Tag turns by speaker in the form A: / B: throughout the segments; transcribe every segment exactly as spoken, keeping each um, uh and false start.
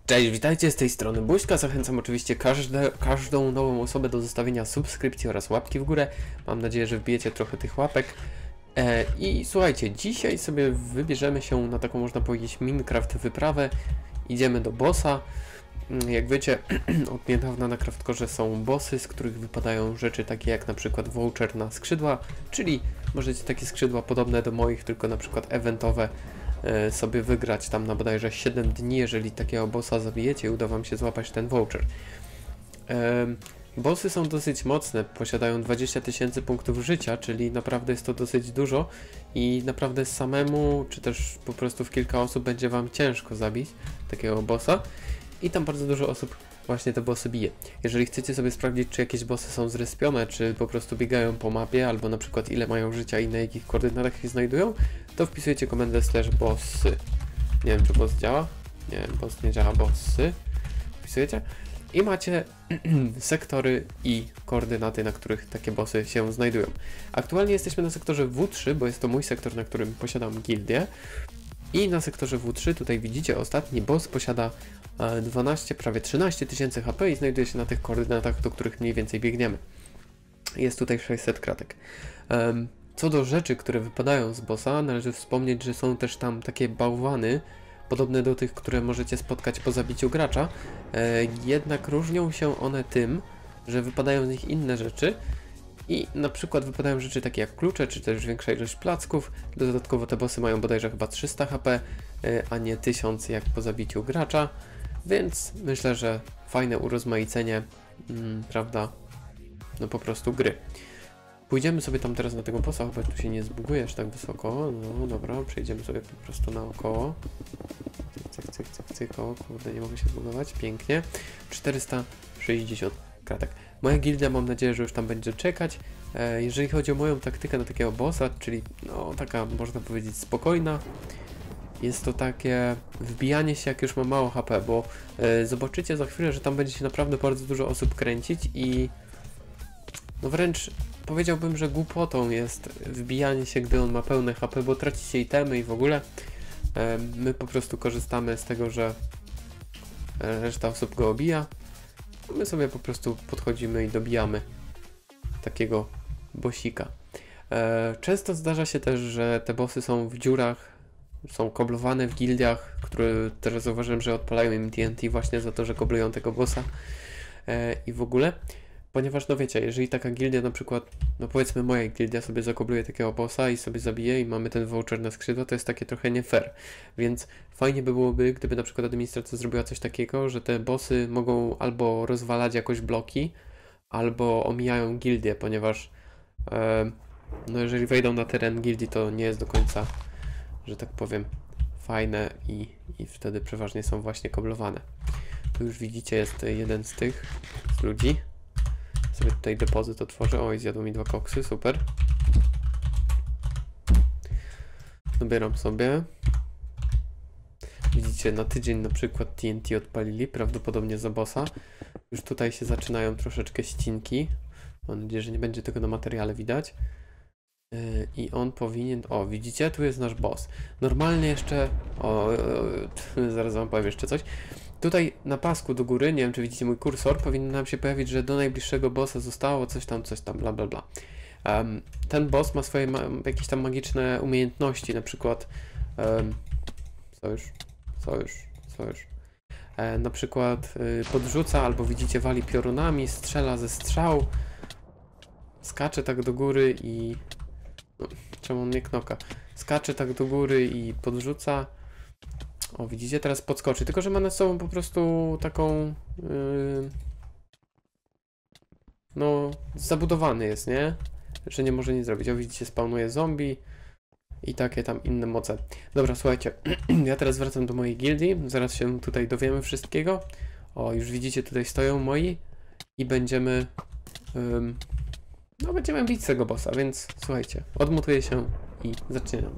A: Cześć, witajcie z tej strony Buźka. Zachęcam oczywiście każde, każdą nową osobę do zostawienia subskrypcji oraz łapki w górę. Mam nadzieję, że wbijecie trochę tych łapek. E, I słuchajcie, dzisiaj sobie wybierzemy się na taką, można powiedzieć, Minecraft wyprawę. Idziemy do bossa. Jak wiecie, od niedawna na Craftkorze są bossy, z których wypadają rzeczy takie jak na przykład voucher na skrzydła, czyli możecie takie skrzydła podobne do moich, tylko na przykład eventowe sobie wygrać tam na bodajże siedem dni, jeżeli takiego bossa zabijecie i uda wam się złapać ten voucher. Ehm, bossy są dosyć mocne, posiadają dwadzieścia tysięcy punktów życia, czyli naprawdę jest to dosyć dużo i naprawdę samemu, czy też po prostu w kilka osób będzie wam ciężko zabić takiego bossa i tam bardzo dużo osób właśnie te bossy bije. Jeżeli chcecie sobie sprawdzić, czy jakieś bossy są zrespione, czy po prostu biegają po mapie, albo na przykład ile mają życia i na jakich koordynatach się znajdują, to wpisujecie komendę slash bossy. Nie wiem, czy boss działa? Nie wiem, boss nie działa, bossy. Wpisujecie i macie sektory i koordynaty, na których takie bossy się znajdują. Aktualnie jesteśmy na sektorze W trzy, bo jest to mój sektor, na którym posiadam gildię. I na sektorze W trzy, tutaj widzicie, ostatni boss posiada dwanaście, prawie trzynaście tysięcy H P i znajduje się na tych koordynatach, do których mniej więcej biegniemy. Jest tutaj sześćset kratek. Um, co do rzeczy, które wypadają z bossa, należy wspomnieć, że są też tam takie bałwany, podobne do tych, które możecie spotkać po zabiciu gracza, e, jednak różnią się one tym, że wypadają z nich inne rzeczy i na przykład wypadają rzeczy takie jak klucze, czy też większa ilość placków. Dodatkowo te bossy mają bodajże chyba trzysta H P, e, a nie tysiąc jak po zabiciu gracza, więc myślę, że fajne urozmaicenie, mm, prawda, no po prostu gry. Pójdziemy sobie tam teraz na tego bossa, chyba tu się nie zbugujesz tak wysoko. No dobra, przejdziemy sobie po prostu naokoło. Cyk, cyk, cyk, cyk, o kurde, nie mogę się zbugować, pięknie. czterysta sześćdziesiąt kratek. Moja gildia, mam nadzieję, że już tam będzie czekać. E, jeżeli chodzi o moją taktykę na takiego bossa, czyli no taka, można powiedzieć, spokojna, jest to takie wbijanie się, jak już ma mało H P, bo e, zobaczycie za chwilę, że tam będzie się naprawdę bardzo dużo osób kręcić i no wręcz powiedziałbym, że głupotą jest wbijanie się, gdy on ma pełne H P, bo tracicie itemy i w ogóle. E, my po prostu korzystamy z tego, że reszta osób go obija. My sobie po prostu podchodzimy i dobijamy takiego bossika. E, często zdarza się też, że te bossy są w dziurach, są koblowane w gildiach, które teraz zauważyłem, że odpalają im T N T właśnie za to, że koblują tego bossa e, i w ogóle. Ponieważ, no wiecie, jeżeli taka gildia na przykład, no powiedzmy moja gildia sobie zakobluje takiego bossa i sobie zabije i mamy ten voucher na skrzydła, to jest takie trochę nie fair. Więc fajnie by byłoby, gdyby na przykład administracja zrobiła coś takiego, że te bossy mogą albo rozwalać jakoś bloki, albo omijają gildię, ponieważ e, no jeżeli wejdą na teren gildii, to nie jest do końca, że tak powiem, fajne i, i wtedy przeważnie są właśnie koblowane. Tu już widzicie, jest jeden z tych z ludzi. Sobie tutaj depozyt otworzę. Oj, zjadł mi dwa koksy, super. Dobieram sobie. Widzicie, na tydzień na przykład T N T odpalili, prawdopodobnie za bossa. Już tutaj się zaczynają troszeczkę ścinki. Mam nadzieję, że nie będzie tego na materiale widać. Yy, I on powinien... O, widzicie? Tu jest nasz boss. Normalnie jeszcze... O, yy, zaraz wam powiem jeszcze coś. Tutaj na pasku do góry, nie wiem czy widzicie mój kursor, powinno nam się pojawić, że do najbliższego bossa zostało coś tam, coś tam, bla bla bla. Um, ten boss ma swoje ma jakieś tam magiczne umiejętności, na przykład um, sojusz, sojusz, sojusz. E, na przykład y, podrzuca, albo widzicie, wali piorunami, strzela ze strzał, skacze tak do góry i... No, czemu on mnie knoka? Skacze tak do góry i podrzuca. O, widzicie, teraz podskoczy, tylko że ma nad sobą po prostu taką, yy, no, zabudowany jest, nie? Że nie może nic zrobić. O, widzicie, spawnuje zombie i takie tam inne moce. Dobra, słuchajcie, ja teraz wracam do mojej gildii, zaraz się tutaj dowiemy wszystkiego. O, już widzicie, tutaj stoją moi i będziemy, yy, no, będziemy bić tego bossa, więc słuchajcie, odmutuję się i zaczynamy.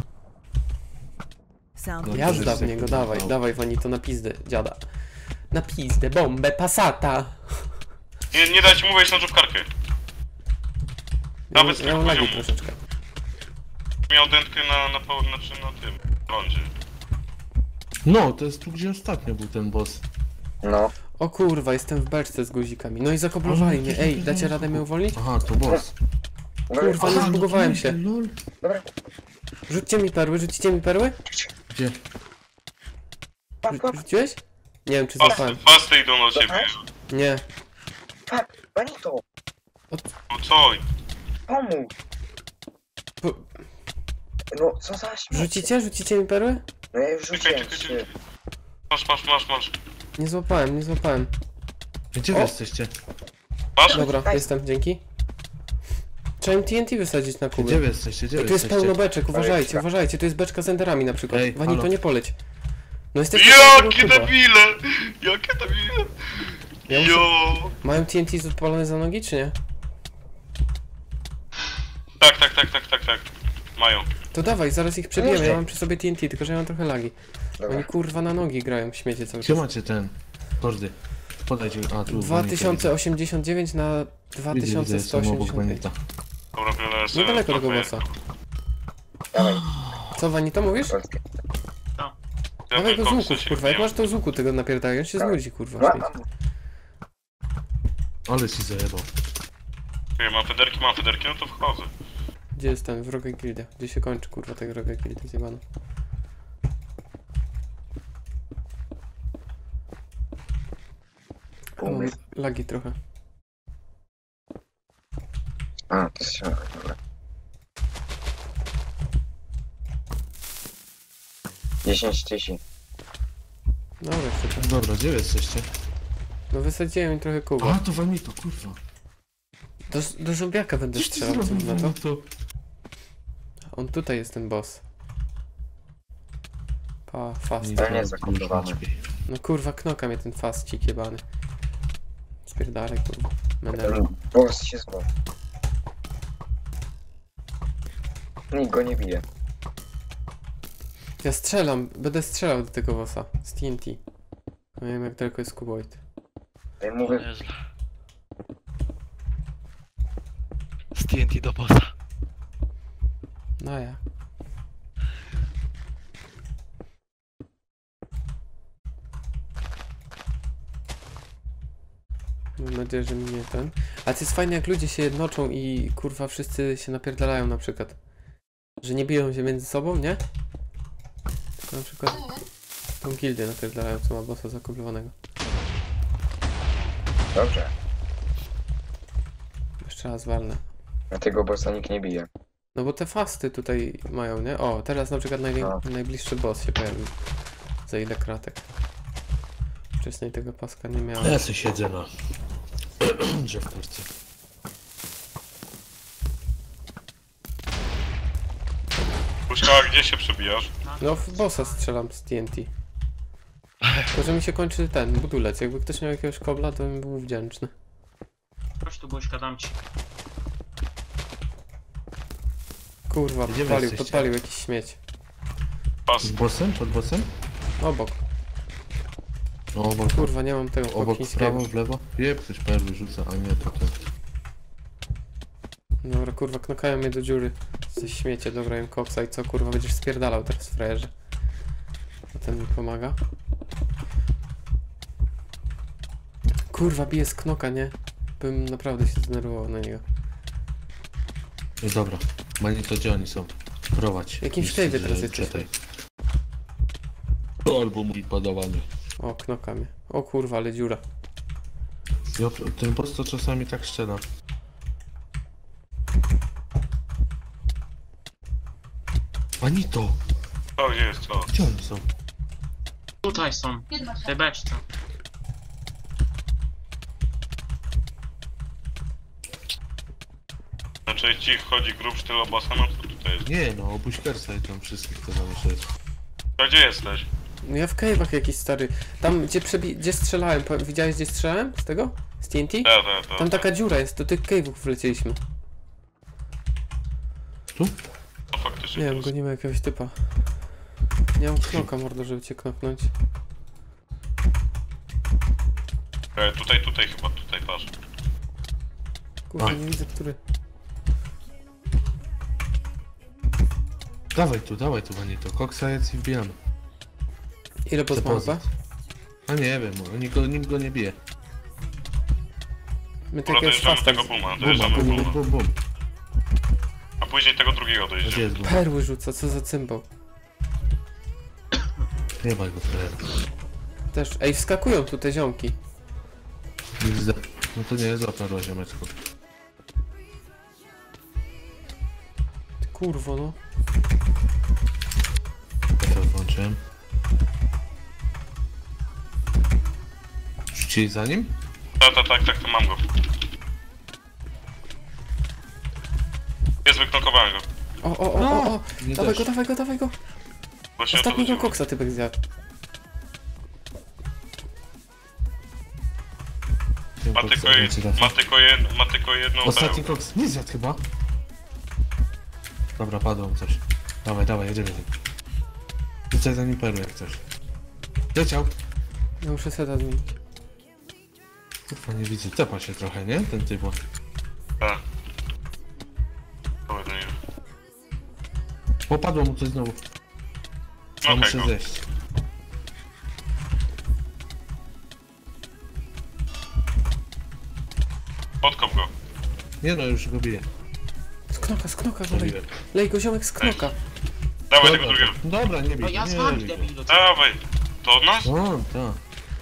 A: Jazda w niego, dawaj, dawaj Wani, to na pizdę, dziada. Na pizdę, bombę, pasata!
B: Nie, nie dać mu wejść na dżubkarkę.
A: Nawet ja mam lagi troszeczkę.
B: Miał dętkę na, na, na, znaczy na tym lądzie.
C: No, to jest tu, gdzie ostatnio był ten boss.
D: No.
A: O kurwa, jestem w beczce z guzikami. No i zakoblowali mnie. Ej, dacie radę mnie uwolnić?
C: Aha, to boss.
A: Kurwa, nie
C: Aha, no
A: zbugowałem
C: to
A: się.
C: lol.
D: Dobra.
A: Rzućcie mi perły, rzucicie mi perły?
C: Gdzie?
D: Pap,
A: Rzu-
D: pap,
A: Rzuciłeś? Nie wiem, czy
B: Fasty,
A: złapałem.
B: fasty idą do ciebie.
A: Nie.
D: pap, Benito,
B: No co?
D: pomóż.
A: Po-
D: No, co za śmiech.
A: Rzucicie? Rzucicie mi perły?
D: No ja już
B: Czekaj,
D: rzuciłem
B: czekaj,
D: trzy.
B: czekaj. Masz, masz, masz, masz.
A: Nie złapałem, nie złapałem.
C: Gdzie wy
A: O!
C: jesteście?
B: Masz?
A: Dobra,
D: Daj.
A: jestem, dzięki. Trzeba im T N T wysadzić na
C: Gdzie
A: kubę.
C: wy jesteście? Gdzie wy
A: Tu jest
C: jesteście?
A: pełno beczek, uważajcie,
D: Ekstra.
A: uważajcie, tu jest beczka z enderami na przykład.
C: Ej,
A: Wani, to
C: halo.
A: nie poleć. No jesteście na
B: Jakie
A: kuba.
B: debile! Jakie debile!
A: Ja muszę-
B: Jo!
A: Mają T N T odpalone za nogi, czy nie?
B: Tak, tak, tak, tak, tak, tak. Mają.
A: To dawaj, zaraz ich przebijemy,
D: Kurde.
A: ja mam przy sobie T N T, tylko że ja mam trochę lagi.
D: Dobra.
A: Oni kurwa na nogi grają, śmiecie cały
C: Gdzie
A: czas.
C: macie ten? Kordy. Podajcie. A, tu.
A: dwa tysiące osiemdziesiąt dziewięć na dwa tysiące sto osiemdziesiąt pięć.
B: Dobra, biorę sobie.
A: Niedaleko tego bossa.
D: Dawaj,
A: Co, Wani, to mówisz?
D: Polskie.
A: Dawaj go z łuku, kurwa, jak masz to z łuku tego napierdaj, on się
D: Tak.
A: znudzi, kurwa,
D: No,
A: śmieć.
C: Ale ci zajebał.
B: Ja mam federki, mam federki, no to wchodzę.
A: Gdzie jest ten wroga gildia? Gdzie się kończy, kurwa, ta wroga gildia zjebana? A, mam
D: Umysł.
A: lagi trochę.
D: A, to się... Dobra. dziesięć tysięcy.
A: Dobra, jeszcze to.
C: Dobra, gdzie wy jesteście?
A: No wysadziłem im trochę
C: A,
A: kuba.
C: to wami to, kurwa.
A: Do, do zombiaka będę
C: Coś ty
A: strzelał, co
C: zrobił,
A: na to?
C: to?
A: On tutaj jest ten boss. Pa, fast.
D: To nie zakończone.
A: No kurwa, knoka mnie ten fascik jebany. Spierdalaj, kurwa. Menel.
D: Ten boss się zwał. Nikt go nie bije.
A: Ja strzelam, będę strzelał do tego bossa z T N T. Nie wiem jak daleko jest kuboid.
D: Ja mówię,
E: Nieźle. Z T N T do bossa.
A: No ja. Mam nadzieję, że mi nie ten. Ale to jest fajne jak ludzie się jednoczą i kurwa wszyscy się napierdalają na przykład. Że nie biją się między sobą, nie? Tylko na przykład tą gildię napierdalają, co ma bossa zakoblowanego.
D: dobrze.
A: Jeszcze raz walnę.
D: A tego bossa nikt nie bije.
A: No bo te fasty tutaj mają, nie? O, teraz na przykład najwię...
D: No.
A: najbliższy boss się pojawił. Za ile kratek. Wcześniej tego paska nie miałem.
C: Ja sobie siedzę na drzewkarce.
B: Puszka, gdzie się przebijasz?
A: No w bossa strzelam z T N T. Tylko, że mi się kończy ten budulec. Jakby ktoś miał jakiegoś kobla, to bym był wdzięczny.
E: Chodź tu, Bośka, dam ci.
A: Kurwa,
C: Gdzie wy
A: podpalił,
C: jesteście?
A: podpalił jakiś śmieć.
B: Pas.
C: Z bossem? Pod bossem?
A: Obok.
C: No, obok.
A: Kurwa, nie mam tego
C: Obok w
A: chińskiego.
C: prawo, w lewo? Jeb, ktoś perły rzuca, a nie to ten.
A: Dobra, kurwa, knokają mnie do dziury. Ze śmiecie, dobra, im koksa i co, kurwa, będziesz spierdalał teraz, frajerze. A ten mi pomaga. Kurwa, bije z knoka, nie? Bym naprawdę się zdenerwował na niego.
C: No dobra, Mani to gdzie oni są? Prowadź.
A: W jakimś
C: Jest,
A: cave'ie
C: że
A: teraz jesteśmy.
C: czytaj. Albo mówi padawanie.
A: O, knoka mnie. O kurwa, ale dziura.
C: Ja, ten boss to czasami tak strzela. Manito!
B: O, gdzie jest to?
C: Gdzie oni są?
E: Tutaj są. W tej beczce.
B: Znaczy, jeśli chodzi grób tyle bossa, no to tutaj jest.
C: Nie no, obuś Kersa i tam wszystkich to zamieszać.
B: To gdzie jesteś?
A: No ja w cave'ach jakiś stary. Tam gdzie przebi... gdzie strzelałem, po- widziałeś gdzie strzelałem? Z tego? Z T N T?
B: Ta, ta, ta.
A: Tam taka dziura jest, do tych cave'ów wlecieliśmy.
C: Tu?
B: No, faktycznie.
A: Nie wiem, gonimy jakiegoś typa. Nie mam knoka, mordo, żeby cię knoknąć.
B: E, tutaj, tutaj chyba, tutaj, patrz.
A: Kurwa,
C: A.
A: nie widzę, który.
C: Dawaj tu, dawaj tu Manito, koksa jedz i wbijamy.
A: Ile boss ma
C: Depozyt.
A: chyba?
C: A nie wiem, nikt go, nikt go nie bije.
A: My
B: Dobra,
A: takiego
B: dojeżdżamy
A: fasta.
B: tego buma,
C: Bum,
B: dojeżdżamy
C: bum,
B: buma.
C: bum, bum, bum.
B: A później tego drugiego
C: Gdzie
B: dojedziemy.
C: jest bum?
A: Perły rzuca, co za cymbał.
C: Nie ma go teraz.
A: Też. Ej, wskakują tu te ziomki.
C: Nie widzę. No to nie jest za perła, ziomeczku.
A: Ty kurwo, no.
C: Ja to włączyłem. Rzucili za nim?
B: Tak, tak, tak, tak, to mam go. Jest, wyknokowałem go.
A: O, o, o, o, o.
C: Nie
A: Dawaj
C: też.
A: go, dawaj go, dawaj go.
B: Właśnie o to
A: Ostatniego
B: chodziło.
A: koksa typek zjadł.
C: Tym
B: Ma
C: koksa
B: tylko,
C: nie ci
B: jed...
C: trafi.
B: ma tylko, jed... ma tylko jedną
C: Ostatni
B: pełkę.
C: koks. Nie zjadł chyba. Dobra, padło mu coś. Dawaj, dawaj, jedziemy. Rzucaj za nim perły jak coś. Leciał.
A: Ja muszę seta zmienić.
C: Kurwa, nie widzę. Tepa się trochę, nie? Ten typ.
B: Tak. Dobra, do niego.
C: Popadło mu coś znowu. Ja
B: Okej,
C: muszę
B: go.
C: zejść.
B: Podkop go.
C: Nie no, już go biję.
A: Z knoka, z knoka, go lej.
C: Zabiłem.
A: Lej go ziomek z knoka.
B: Dawaj tego
C: Dobra,
B: drugiego.
C: dobra, nie bij.
E: No ja
C: nie
E: z wami
C: bij go.
E: debilu.
B: Dawaj. To od nas?
C: O, tak.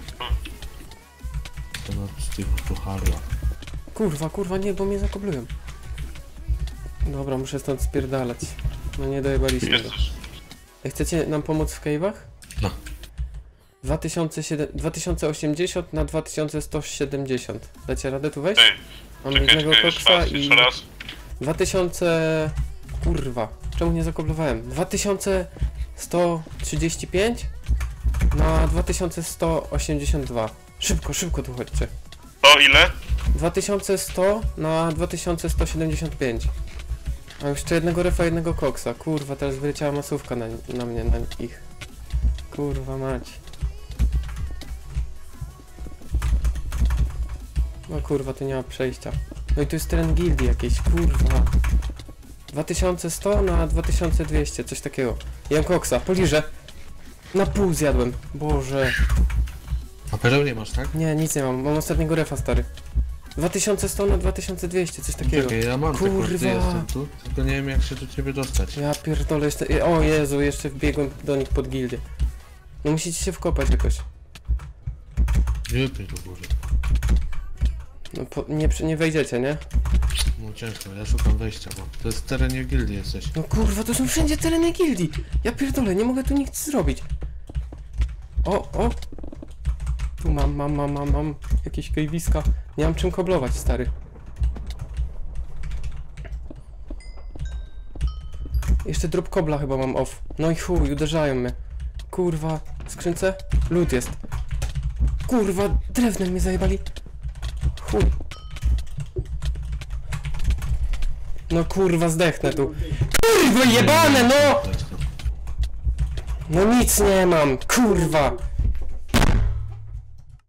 C: To no, z tych pucharła.
A: Kurwa, kurwa, nie, bo mnie zakoblują. Dobra, muszę stąd spierdalać. No nie dojebaliśmy
B: Jest
A: go.
B: coś.
A: Ej, chcecie nam pomóc w cave'ach?
C: No.
A: dwa tysiące siedem... dwa tysiące osiemdziesiąt na dwa tysiące sto siedemdziesiąt. Dacie radę tu wejść?
B: Ej,
A: Mam
B: czekaj,
A: jednego
B: czekaj, jeszcze
A: koksa
B: raz,
A: i...
B: jeszcze raz.
A: dwa tysiące... Kurwa, czemu nie zakoblowałem? dwa tysiące sto trzydzieści pięć na dwa tysiące sto osiemdziesiąt dwa. Szybko, szybko tu chodźcie.
B: To ile?
A: dwa tysiące sto na dwa tysiące sto siedemdziesiąt pięć. A jeszcze jednego refa, jednego koksa. Kurwa, teraz wyleciała masówka na, na mnie, na ich. Kurwa mać. No kurwa, tu nie ma przejścia. No i tu jest teren gildii jakiejś, kurwa. dwa tysiące sto na dwa tysiące dwieście, coś takiego. Jem koksa, poliżę. Na pół zjadłem. Boże.
C: A pereł nie masz, tak?
A: Nie, nic nie mam. Mam ostatniego refa, stary. dwa tysiące sto na dwa tysiące dwieście, coś takiego.
C: Czekaj, ja mam te
A: Kurwa.
C: korty, jestem tu, tylko nie wiem jak się do ciebie dostać.
A: Ja pierdolę jeszcze... O Jezu, jeszcze wbiegłem do nich pod gildię. No musicie się wkopać jakoś.
C: Wypnij do góry.
A: No po, nie, przy- nie wejdziecie, nie?
C: No ciężko, ja szukam wejścia, bo to jest w terenie gildii jesteś.
A: No kurwa, to są wszędzie tereny gildii. Ja pierdolę, nie mogę tu nic zrobić. O, o. Tu mam, mam, mam, mam, mam. Jakieś kejwiska. Nie mam czym koblować, stary. Jeszcze drop kobla chyba mam off. No i chuj, uderzają mnie. Kurwa, w skrzynce? Lód jest. Kurwa, drewnem mnie zajebali. Chuj. No kurwa, zdechnę tu. Kurwa, jebane, no! No nic nie mam, kurwa.